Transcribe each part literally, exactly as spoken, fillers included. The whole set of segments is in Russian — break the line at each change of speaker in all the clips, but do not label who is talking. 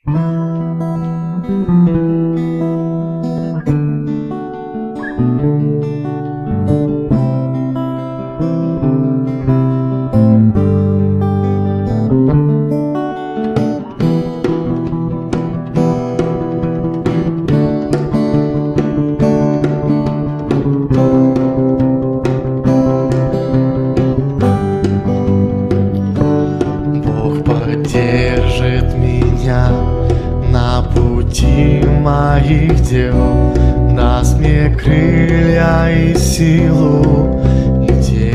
Держит меня на пути моих дел, даст мне крылья и силу лететь.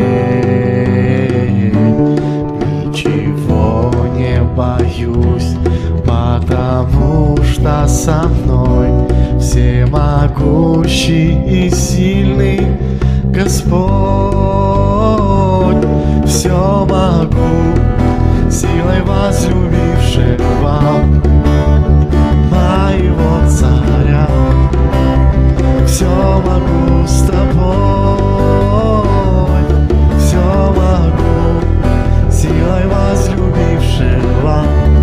Ничего не боюсь, потому что со мной всемогущий и сильный Господь. Все могу силой возлюбившего моего царя. Все могу с тобой, все могу силой возлюбившего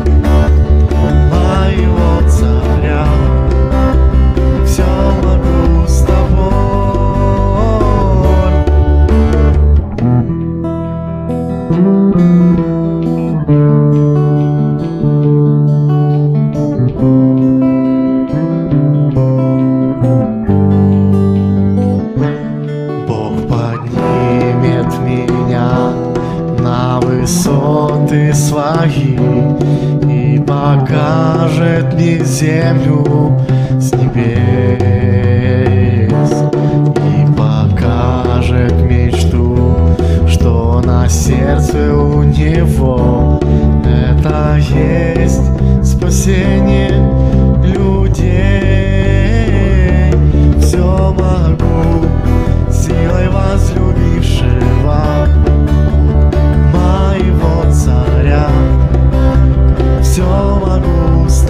моего царя. Все могу с тобой. Бог поднимет меня на высоты свои и покажет мне землю с небес, и покажет мечту, что на сердце у него. Это есть спасение людей. Все могу силой возлюбившего моего царя. Все могу с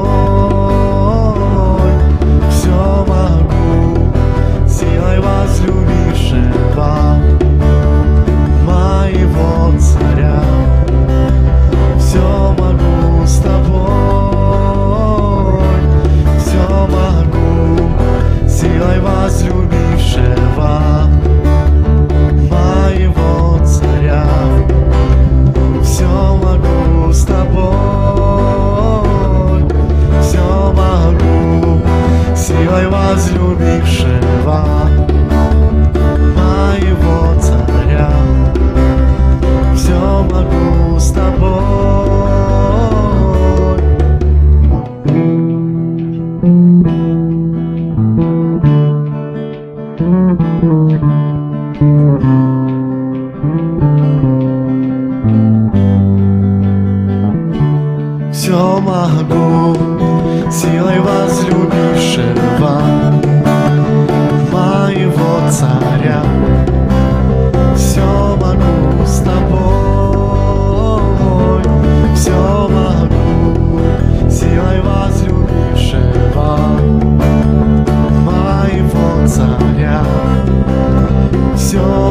тобой, все могу силой возлюбившего моего царя. Все могу с тобой, все могу силой возлюбившего моего царя. Все могу с тобой, все могу силой возлюбившего моего царя. Все могу с тобой. Все могу силой возлюбившего моего царя. Все могу с тобой, все могу силой возлюбившего моего царя. Все